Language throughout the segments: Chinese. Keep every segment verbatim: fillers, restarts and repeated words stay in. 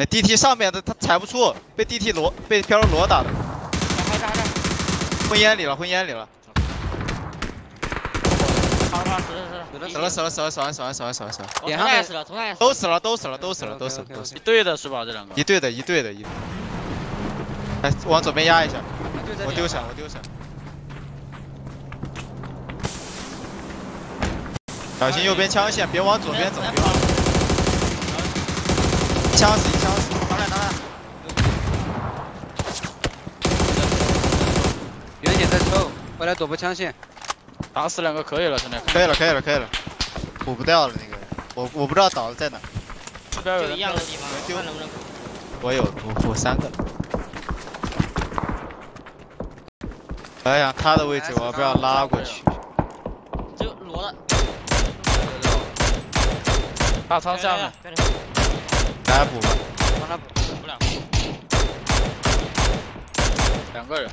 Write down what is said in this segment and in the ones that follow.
那 D T 上面的他踩不出，被 D T 罗被飘柔罗打的。 还在还在。 混烟里了，混烟里了。 好了好了，死了死了。 死了死了死了死了死了死了死了死了。 点上也死了，头上也死了。 都死了都死了都死了都死了都死了。 一对的是吧？这两个。 一对的一对的一。哎，往左边压一下。我丢闪我丢闪。小心右边枪线，别往左边走。一枪死一枪死。 打来打来。 远点再抽，回来躲步枪线。 打死两个可以了，兄弟。 可以了可以了可以了。补不掉了那个人，我我不知道倒的在哪。 就一样的地方，看能不能。 我有我我三个。哎呀，他的位置我要不要拉过去？ 只有罗的。 大仓下面。 来补吧。 帮他补，补两。 两个人。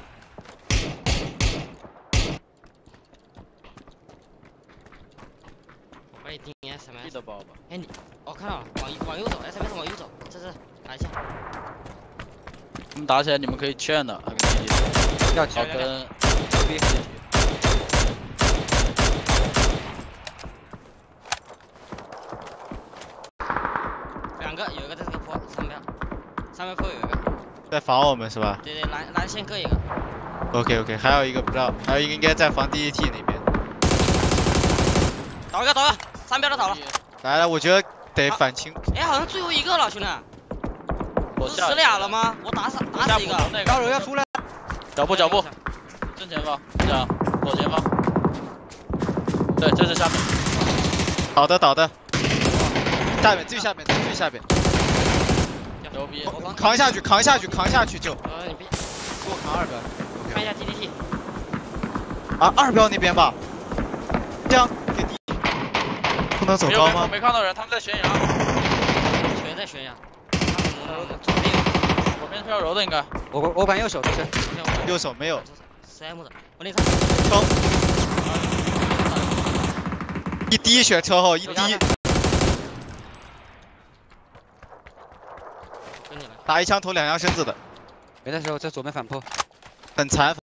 我帮你盯 S M S。 记得包吧。 哎你，我看到了，往往右走 ，S M S 往右走，这是打一下。 我们打起来你们可以劝的，那个弟弟。 要起好跟。 两个，有一个在这个坡上面，上面坡有一个。 在防我们是吧？ 对对，蓝蓝线各一个。 OK OK， 还有一个不知道，还有一个应该在防 D E T 那边。 倒一个倒一个，三标都倒了。 来了，我觉得得反清。 哎，好像最后一个了，兄弟。 不是死俩了吗？我打死打死一个。 高楼要出来。 脚步脚步。正前方，这样，左前方。对，这是下面。 倒的倒的。下面最下面最下面。 牛逼！ 扛下去扛下去扛下去就。 呃，你别。 给我扛二标。 看一下 T D T。 啊，二标那边吧。这样给 D。不能走高吗？ 没看到人，他们在悬崖。 全在悬崖。 左边左边飘柔的应该。 我我板右手这是。 右手没有。 S M 的，我那看。 冲！一滴血车后一滴。打一枪投两枪身子的。 没的时候在左边反坡。 很残。